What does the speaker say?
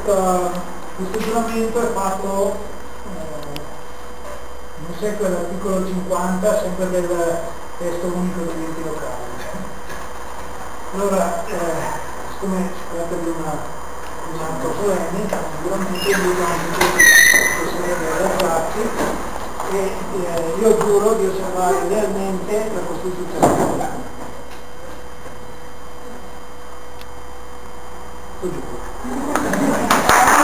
questo giuramento è fatto non sempre l'articolo 50, sempre del testo unico degli enti locali. Allora, siccome si tratta di un atto solenne, sicuramente bisogna adattati e io giuro di osservare lealmente la Costituzione. Lo giuro.